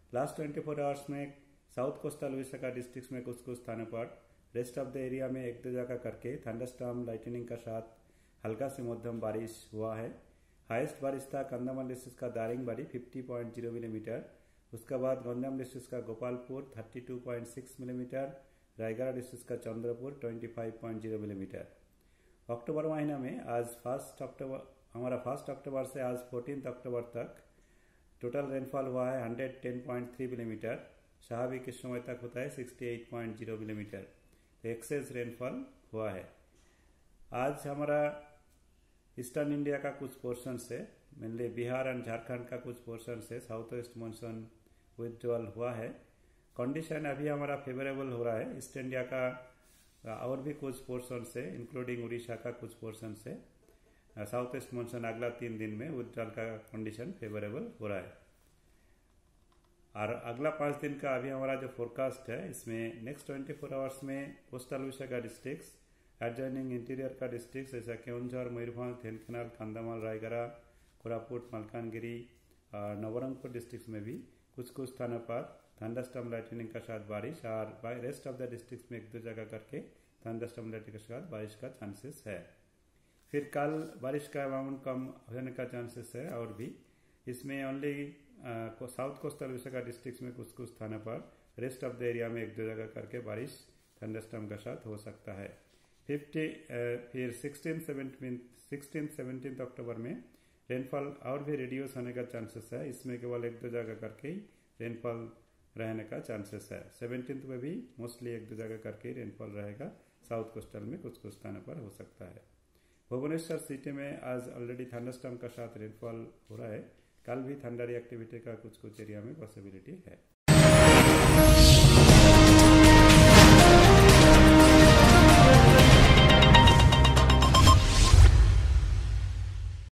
Last 24 hours में south coastal Odisha district में कुछ कुछ स्थानों पर, रेस्ट ऑफ द एरिया में एक दो जगह करके थंडरस्टॉर्म लाइटनिंग का साथ हल्का से मध्यम बारिश हुआ है। हाईएस्ट बारिश था कंधमाल डिस्ट्रिक्ट का दारिंगबाड़ी 50.0 मिलीमीटर। उसके बाद गंजाम डिस्ट्रिक्ट का गोपालपुर 32.6 मिलीमीटर, रायगढ़ डिस्ट्रिक्ट का चंद्रपुर 25.0 मिलीमीटर। अक्टूबर महीना में आज हमारा 1 अक्टूबर से आज 14 अक्टूबर तक टोटल रेनफॉल हुआ है 110.3 मिलीमीटर। स्वाभाविक इस समय तक होता है 68.0 मिलीमीटर। एक्सेस रेनफॉल हुआ है। आज हमारा ईस्टर्न इंडिया का कुछ पोर्शन से, मेनली बिहार एंड झारखंड का कुछ पोर्शन से साउथ वेस्ट मानसून विथड्रॉल हुआ है। कंडीशन अभी हमारा फेवरेबल हो रहा है। ईस्ट इंडिया का और भी कुछ पोर्शन से, इंक्लूडिंग उड़ीसा का कुछ पोर्शन से साउथ वेस्ट मानसून अगला 3 दिन में विथड्रॉल का कंडीशन फेवरेबल हो रहा है। और अगला 5 दिन का अभी हमारा जो फोरकास्ट है, इसमें नेक्स्ट 24 आवर्स में कोस्टल उड़ीसा का डिस्ट्रिक्ट, एडजॉइनिंग इंटीरियर का डिस्ट्रिक्ट जैसा केउंझर, मयूरभंज, ढेंकानाल, कंधमाल, रायगढ़, कोरापुट, मलकानगिरी और नवरंगपुर डिस्ट्रिक्ट में भी कुछ कुछ स्थानों पर थंडरस्टॉर्म लाइटनिंग का साथ बारिश, और रेस्ट ऑफ द डिस्ट्रिक्ट में एक दो जगह करके थंडरस्टॉर्म लाइटनिंग के साथ बारिश का चांसेस है। फिर कल बारिश का अमाउंट कम होने का चांसेस है। और भी इसमें ओनली साउथ कोस्टल उड़ीसा का डिस्ट्रिक्ट में कुछ कुछ स्थानों पर, रेस्ट ऑफ द एरिया में एक दो जगह करके बारिश थंडरस्टॉर्म का साथ हो सकता है। फिर 16-17 अक्टूबर में रेनफॉल और भी रिड्यूस होने का चांसेस है। इसमें केवल एक दो जगह करके ही रेनफॉल रहने का चांसेस है। 17 में भी मोस्टली एक दो जगह करके रेनफॉल रहेगा। साउथ कोस्टल में कुछ कुछ स्थानों पर हो सकता है। भुवनेश्वर सिटी में आज ऑलरेडी थंडरस्टॉर्म का साथ रेनफॉल हो रहा है। कल भी थंडर एक्टिविटी का कुछ कुछ एरिया में पॉसिबिलिटी है।